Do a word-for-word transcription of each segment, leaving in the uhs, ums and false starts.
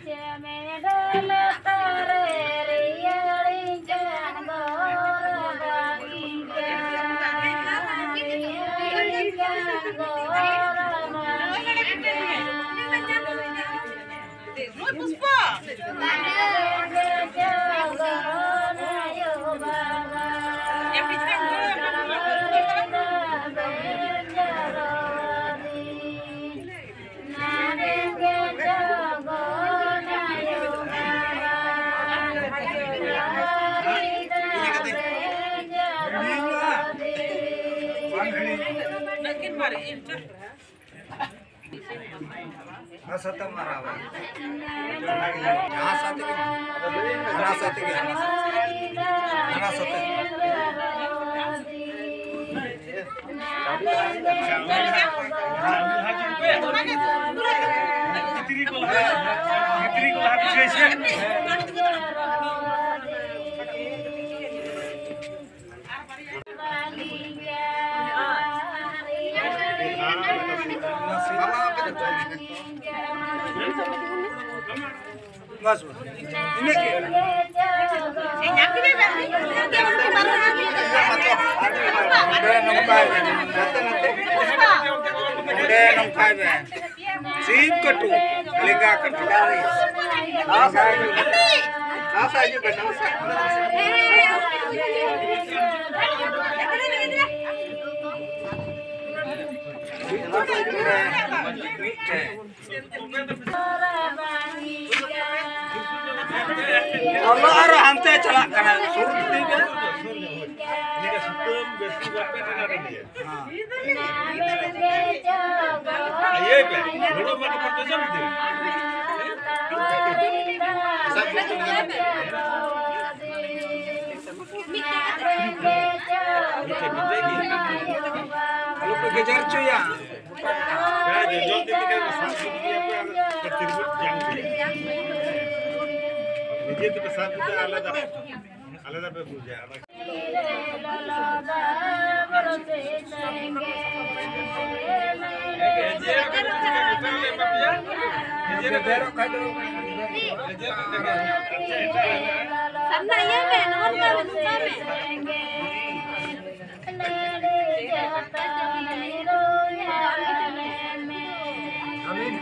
सत्य मारावा यहाँ सत्य के यहाँ सत्य के यहाँ सत्य कितनी को कितनी को हाथ से बस ini ke ini aku ni dah sim katu lega katu asa asa aja benar Allah arah hantai celak karena suruh tiga. Ini kan sebelum besi berapa negara dia? Ayo be, belum mana pertanyaan itu? Sampai tengah. Kalau kejar cuy ya. Ya, jauh titik kan satu dia apa tertimbun jangkrik. ये तो साथ में अलग अलग पे पूजा अलग sana ya kan orang amin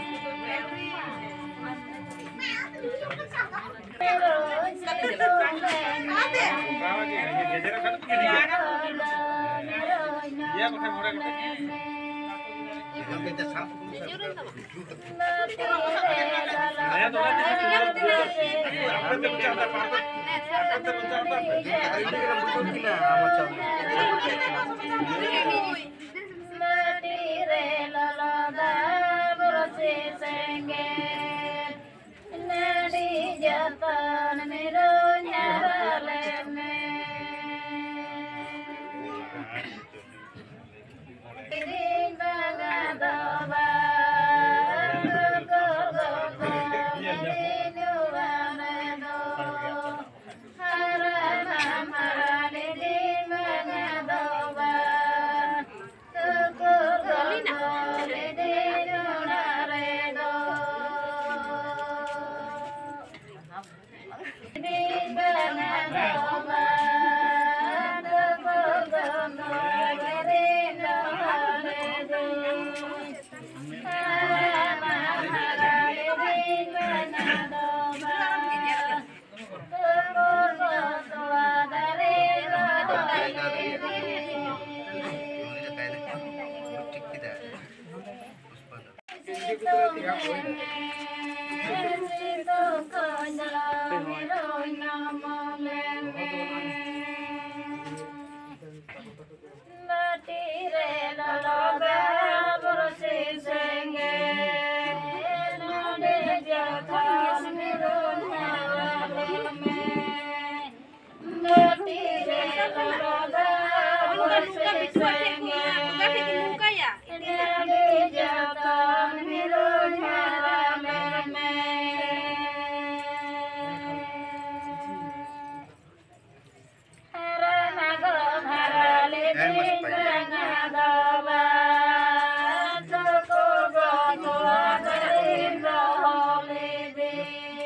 Ya pakai murah Baby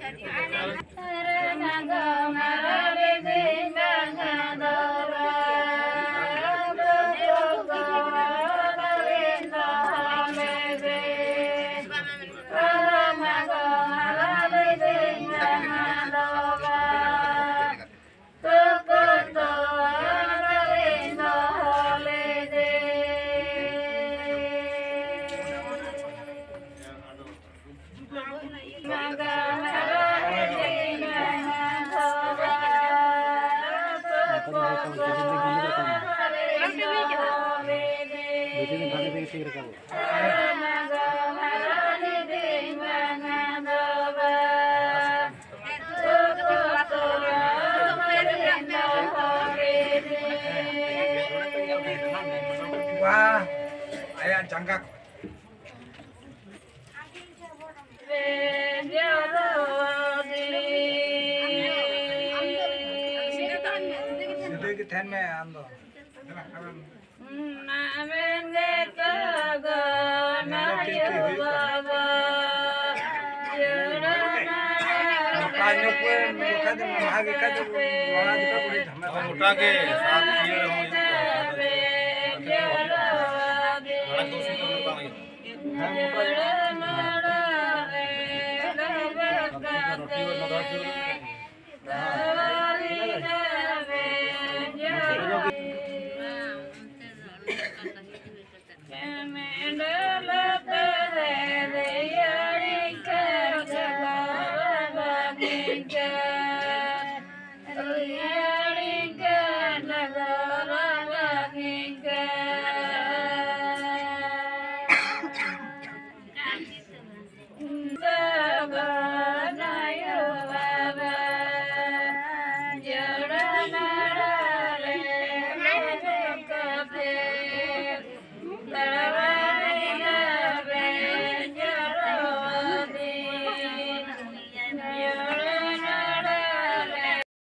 Wah, ayah jangkak. Situ ke ten me ando. Kaño पे मुखा दे महागे का जो वाला दिखा पूरी धमाका उठा के साथ किए हो बड़ा दोस्त तो लगा है रोटी और मदा Yeah.